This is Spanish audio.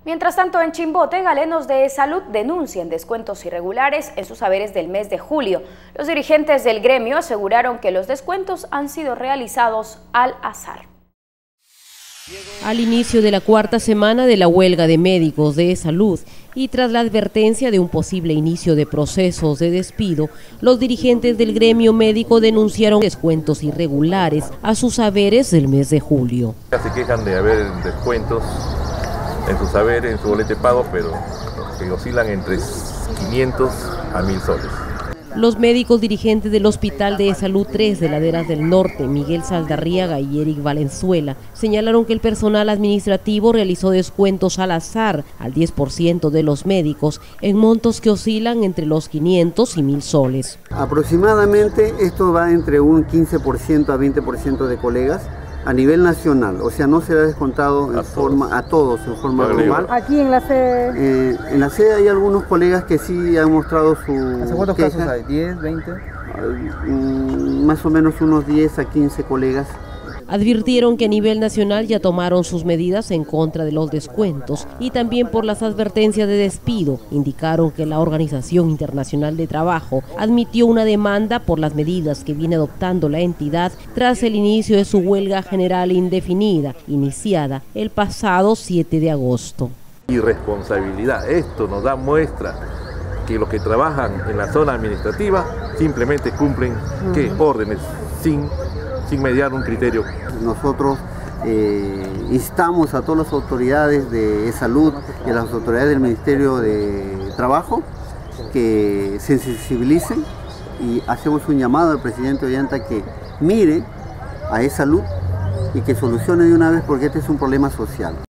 Mientras tanto, en Chimbote, galenos de salud denuncian descuentos irregulares en sus haberes del mes de julio. Los dirigentes del gremio aseguraron que los descuentos han sido realizados al azar. Al inicio de la cuarta semana de la huelga de médicos de salud y tras la advertencia de un posible inicio de procesos de despido, los dirigentes del gremio médico denunciaron descuentos irregulares a sus haberes del mes de julio. Se quejan de haber descuentos en sus haberes, en su bolete pago, pero que oscilan entre 500 a 1000 soles. Los médicos dirigentes del Hospital de Salud 3 de Laderas del Norte, Miguel Saldarriaga y Eric Valenzuela, señalaron que el personal administrativo realizó descuentos al azar al 10% de los médicos en montos que oscilan entre los 500 y 1000 soles. Aproximadamente esto va entre un 15% a 20% de colegas a nivel nacional, o sea, no será descontado a todos en forma global. Aquí en la sede. En la sede hay algunos colegas que sí han mostrado su ¿Hace cuántos queja. casos hay? ¿10, 20? Más o menos unos 10 a 15 colegas. Advirtieron que a nivel nacional ya tomaron sus medidas en contra de los descuentos y también por las advertencias de despido. Indicaron que la Organización Internacional de Trabajo admitió una demanda por las medidas que viene adoptando la entidad tras el inicio de su huelga general indefinida, iniciada el pasado 7 de agosto. Irresponsabilidad, esto nos da muestra que los que trabajan en la zona administrativa simplemente cumplen órdenes sin mediar un criterio. Nosotros instamos a todas las autoridades de salud y a las autoridades del Ministerio de Trabajo que se sensibilicen y hacemos un llamado al presidente Ollanta que mire a salud y que solucione de una vez porque este es un problema social.